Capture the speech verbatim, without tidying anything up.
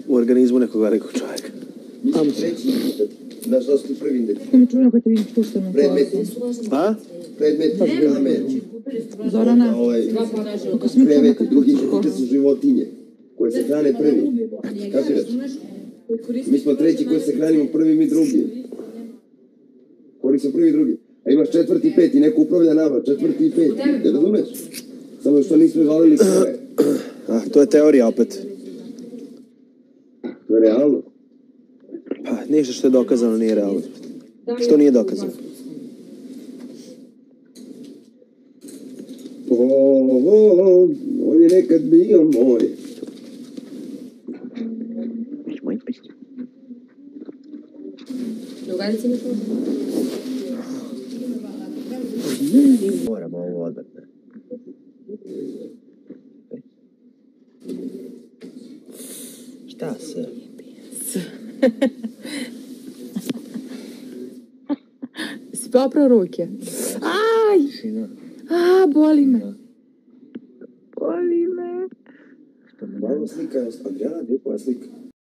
u organizmu nekog velikog čovjeka. Tamo treći, na što su prvi indeks? Kako mi čujem kad ti vidim pušteno? Predmeti. A? Predmeti, kamen. Zorana, kako si mi čujem Kreveti, kad drugi puštaš indeks kosu? su životinje, koje se hrane prvi. Kapiraš? Mi smo treći koji se hranimo prvi, mi drugi. Koji su prvi i drugi. A imaš četvrti i peti, neko upravlja nama, četvrti i peti. Ne razumeš? Samo što nismo žalili koje. A, to je teorija opet. To je realno. Pa, ništa što je dokazano nije realno. Što nije dokazano. O, o, on je nekad bio moj. Drugarici mi to? Moramo ovo odati. Šta se? Si poprao ruke? Aj! A, boli me. Boli me. Malo slika je, Adriana, gdje je koja slika?